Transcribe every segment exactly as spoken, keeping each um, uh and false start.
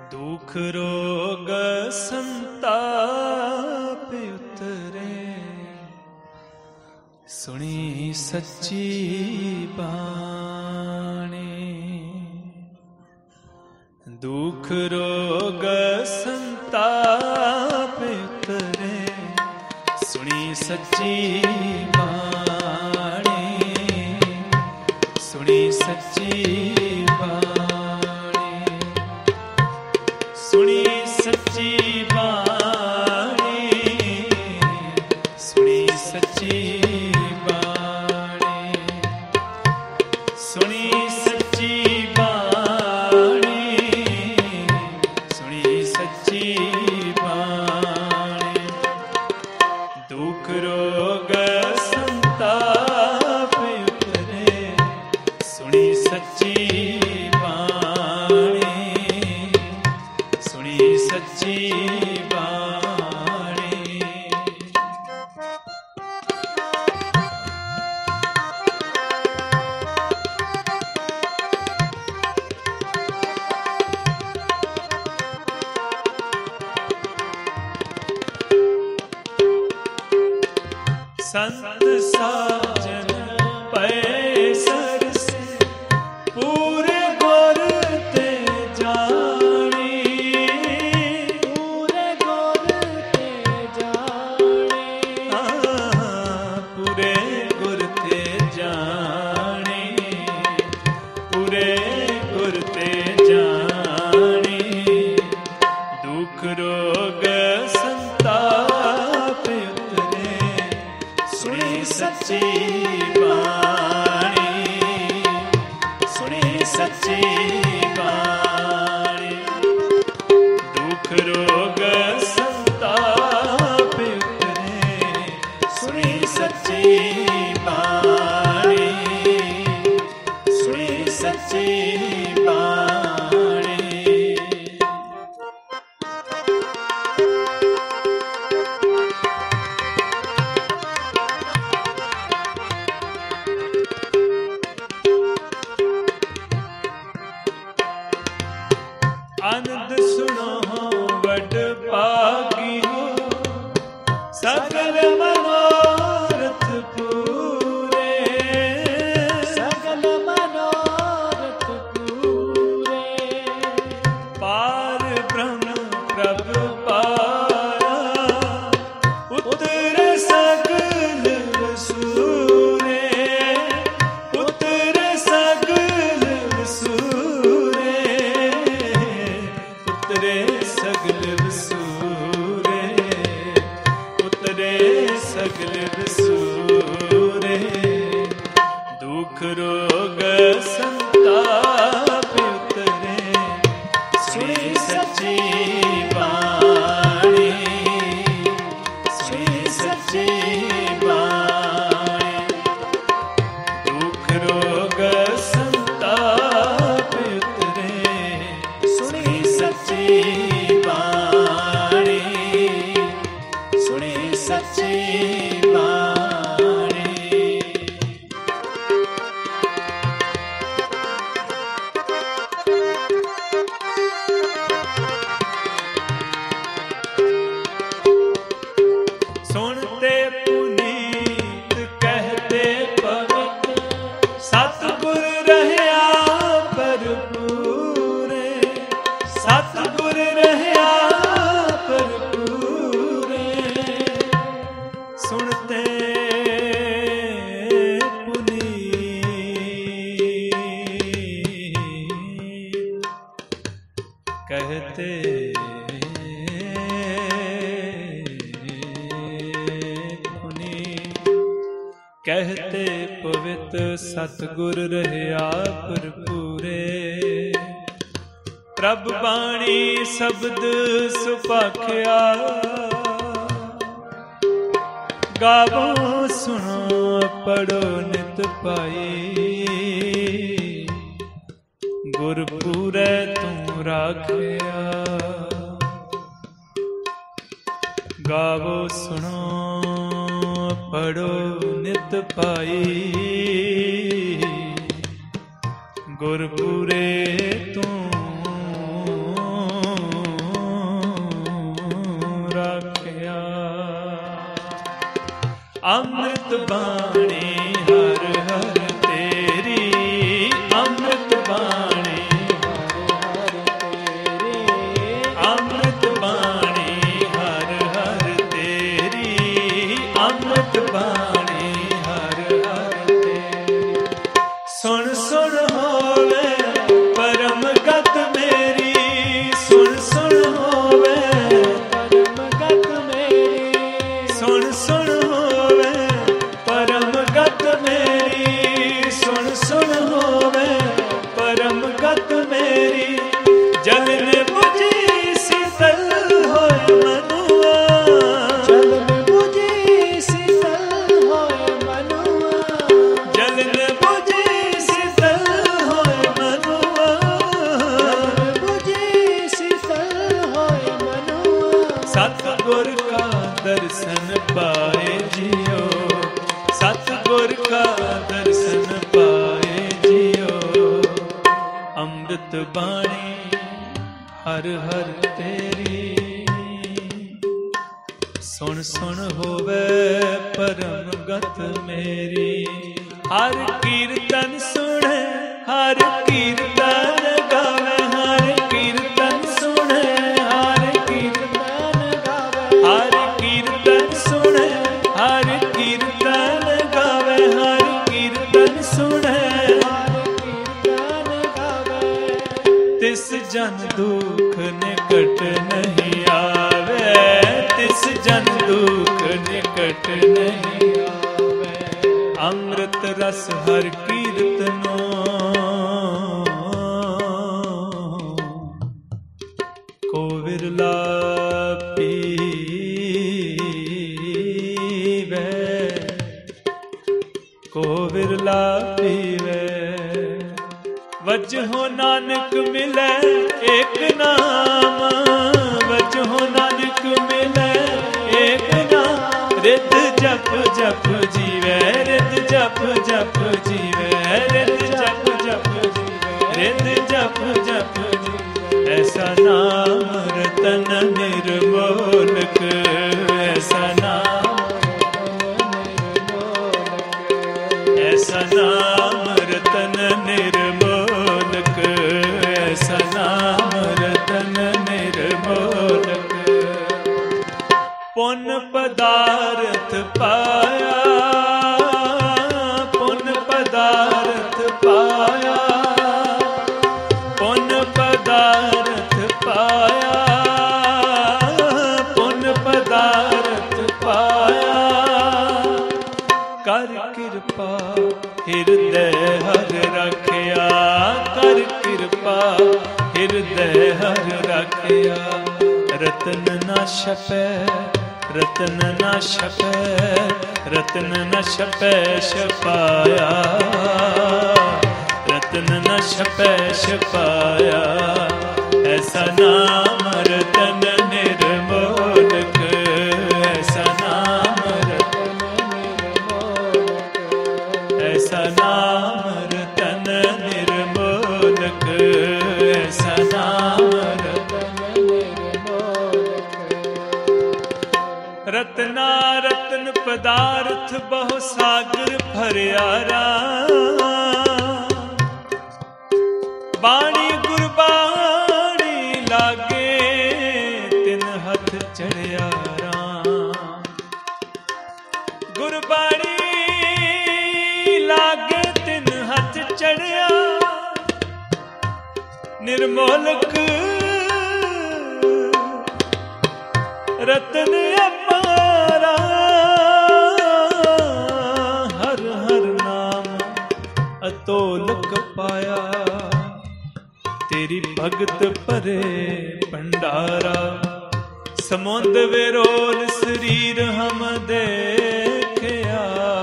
दुख रोग संताप उतरे, सुनी सच्ची बाणी। दुख रोग संताप उतरे, सुनी सच्ची बाणी, सुनी सच्ची बाणी, सुनी सच्ची बाणी, सुनी सच्ची बाणी, सुनी सच्ची बाणी, सुनी सच्ची बाणी। दुख रोग संताप उतरे, सुनी सच्ची बाणी, सुनी सच्ची बाणी। संत साजन पै सरसे, पूरे गुर ते जानी, पूरे गुर ते जानी, पूरे गुर ते जानी, पूरे गुर ते जानी। दुख रोग संताप उतरे, सुनी सच्ची बाणी, सुनी सच्ची बाणी। दुख रोग संताप उतरे, सुनी सच्ची बाणी, सुनी सच्ची बाणी। आनंद सुनो वड पागी हो, सकल मनोरथ पूरे, सकल मनोरथ पूरे। पार ब्रह्म प्रभु पारा, उतरे सकल सूरे, उतरे सकल सूरे, उतरे सगल वसूरे, उतरे सगल वसूरे। दुख रोग संताप उतरे, सुनी सच्ची बाणी, सुनी सच्ची बाणी। दुख रोग संताप उतरे, सुनी सच्ची बाणी, सुनी सच्ची बाणी। सुनते पुनीत कहते पवित, सतगुर रहया भरपूरे, सतगुर रहया भरपूरे। सुनते पुनीत कहते पुनीत कहते पवित, सतगुर रहया भरपूरे। प्रभ बाणी शब्द सुपाख्या, गावो सुनो पढ़ो नित पाई। गुरपुरै तू राखिया, गावो सुनो पढ़ो नित पाई। गुरपुरे तू ਅੰਮ੍ਰਿਤ ਬਾਣੀ ਹਰ ਹਰ ਤੇਰੀ, ਅੰਮ੍ਰਿਤ ਬਾਣੀ ਹਰ ਹਰ ਤੇਰੀ, ਅੰਮ੍ਰਿਤ ਬਾਣੀ ਹਰ ਹਰ ਤੇਰੀ, ਅੰਮ੍ਰਿਤ ਬਾਣੀ ਹਰ ਹਰ ਤੇਰੀ। ਸੁਣ ਸੁਣ ਹੋਵੇ ਪਰਮ ਗਤ ਮੇਰੀ, ਸੁਣ ਸੁਣ ਹੋਵੇ ਪਰਮ ਗਤ ਮੇਰੀ, ਸੁਣ ਸੁਣ ਹੋਵੇ ਪਰਮ ਗਤ ਮੇਰੀ, ਸੁਣ ਸੁਣ ਹੋਵੇ ਪਰਮ ਗਤ ਮੇਰੀ। ਜਲਨ ਬੁਝੀ ਸੀਤਲ ਹੋਏ ਮਨੁਆ, ਜਲਨ ਬੁਝੀ ਸੀਤਲ ਹੋਏ ਮਨੁਆ, ਜਲਨ ਬੁਝੀ ਸੀਤਲ ਹੋਏ ਮਨੁਆ, ਜਲਨ ਬੁਝੀ ਸੀਤਲ ਹੋਏ ਮਨੁਆ। ਸਤਿਗੁਰ ਕਾ ਦਰਸ਼ਨ ਪਾਏ ਜਿਉ, ਸਤਿਗੁਰ ਕਾ ਦਰਸ਼ਨ ਪਾਏ ਜਿਉ। ਅੰਮ੍ਰਿਤ ਬਾਣੀ ਹਰ ਹਰ ਤੇਰੀ, ਸੁਣ ਸੁਣ ਹੋਵੇ ਪਰਮ ਗਤ ਮੇਰੀ। ਹਰ ਕੀਰਤਨ ਸੁਣੇ, ਹਰ ਕੀਰਤਨ ਗਾਵੇ, ਹਰ ਕੀਰਤਨ ਸੁਣੇ, ਹਰ ਕੀਰਤਨ ਗਾਵੇ, ਹਰ ਕੀਰਤਨ ਸੁਣੇ, ਹਰ ਕੀਰਤਨ ਗਾਵੇ, ਹਰ ਕੀਰਤਨ ਸੁਣੇ, ਹਰ ਕੀਰਤਨ ਗਾਵੇ। ਤਿਸ ਜਨ ਦੁਖ ਨਿਕਟ ਨਹੀਂ ਆਵੇ, ਤਿਸ ਜਨ ਦੁਖ ਨਿਕਟ ਨਹੀਂ ਆਵੇ। ਅੰਮ੍ਰਿਤ ਰਸ ਹਰ ਕੀਰਤਨੋ, ਕੋ ਵਿਰਲਾ ਪੀਵੇ, ਕੋ ਵਿਰਲਾ ਪੀਵੇ। ਵਜਹੁ ਨਾਨਕ ਮਿਲੇ ਏਕ ਨਾਮ, ਵਜਹੁ ਨਾਨਕ ਮਿਲੇ ਏਕ ਨਾਮ। ਰਿਤ ਜਪ ਜਪ ਜੀਵੇ, ਰਿਤ ਜਪ ਜਪ ਜੀਵੇ, ਰਿਤ ਜਪ ਜਪ ਜੀਵੇ, ਰਿਤ ਜਪ ਜਪ ਜੀਵੇ। ਐਸਾ ਨਾਮ ਰਤਨ ਨਿਰਮੋਲਕ, ਐਸਾ ਨਾਮ ਐਸਾ ਨਾਮ ਰਤਨ ਨਿਰਮੋਲਕ, ਐਸਾ ਨਾਮ ਰਤਨ ਨਿਰਮੋਲਕ। ਪੁੰਨ ਪਦਾਰਥ ਪਾਇਆ, ਪੁੰਨ ਪਦਾਰਥ ਪਾਇਆ, ਪੁੰਨ ਪਦਾਰਥ ਪਾਇਆ, ਪੁੰਨ ਪਦਾਰਥ ਪਾਇਆ। ਕਰ ਕਿਰਪਾ ਹਿਰਦੈ ਹਰ ਰਖਿਆ, ਕਰ ਕਿਰਪਾ ਹਿਰਦੈ ਹਰ ਰਖਿਆ। ਰਤਨ ਨਾ ਛਪੈ, ਰਤਨ ਨਾ ਛਪੈ, ਰਤਨ ਨਾ ਛਪੈ ਛਪਾਇਆ, ਰਤਨ ਨਾ ਛਪੈ ਛਪਾਇਆ। ਐਸਾ ਨਾਮ ਰਤਨ ਨਿਰਮੋਲਕ, ਐਸਾ ਨਾਮ ਰਤਨ ਨਿਰਮੋਲਕ, ਐਸਾ ਨਾਮ ਰਤਨ ਨਿਰਮੋਲਕ, ਐਸਾ ਨਾਮ ਰਤਨ ਨਿਰਮੋਲਕ। ਰਤਨਾ ਰਤਨ ਪਦਾਰਥ ਬਹੁ ਸਾਗਰ ਭਰਿਆ ਰਾਮ। ਬਾਣੀ ਗੁਰਬਾਣੀ ਲਾਗੇ ਤਿਨ ਹੱਥ ਚੜਿਆ ਰਾਮ। ਗੁਰਬਾਣੀ ਲਾਗੇ ਤਿਨ ਹੱਥ ਚੜਿਆ, ਨਿਰਮੋਲਕ ਰਤਨ ਅਪਾਰਾ। ਹਰ ਹਰ ਨਾਮ ਅਤੋਲਕ ਪਾਇਆ, ਤੇਰੀ ਭਗਤ ਭਰੇ ਭੰਡਾਰਾ। ਸਮੁੰਦ ਵਿਰੋਲ ਸਰੀਰ ਹਮ ਦੇਖਿਆ,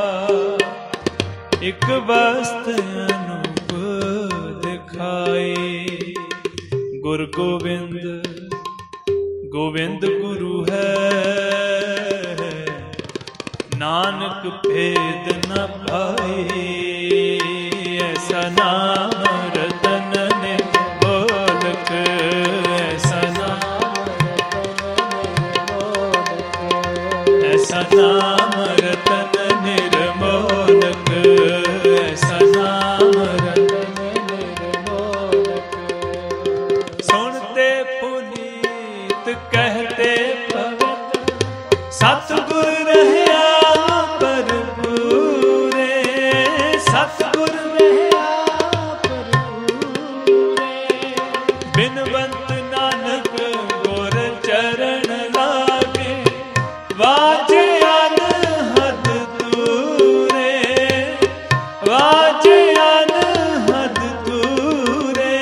ਇੱਕ ਵਸਤ ਅਨੂਪ ਦਿਖਾਈ। ਗੁਰ ਗੋਬਿੰਦ ਗੋਬਿੰਦ ਗੁਰੂ ਹੈ, ਨਾਨਕ ਭੇਦ ਨ ਪਾਈ। ਐਸਾ ਨਾਮ ਰਤਨ ਨਿਰਮੋਲਕ, ਐਸਾ ਨਾਮ ਰਤਨ ਨਿਰਮੋਲਕ, ਐਸਾ ਨਾਮ ਰਤਨ सुनते पुनीत कहते भगत, सतगुर रहया भरपूरे, सतगुर रहया भरपूरे। बिनवंत नानक गुर चरण लागे, वाजे अनहद दूरे, वाजे अनहद दूरे,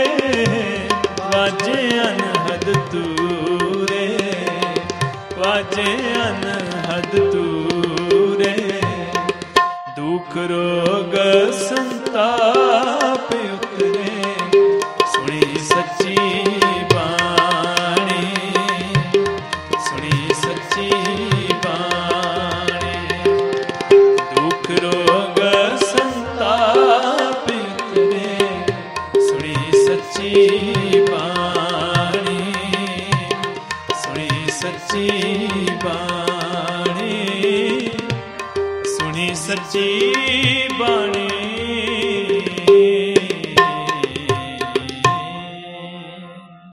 वाजे अनहद दूरे, वाजे अनहद दूरे। दुख रोग संताप उतरे, सुनी सच्ची बाणी, सुनी सच्ची बाणी। दुख रोग संताप उतरे, सुनी सच्ची बाणी, सुनी सच्ची बाणी, सुनी सच्ची बाणी।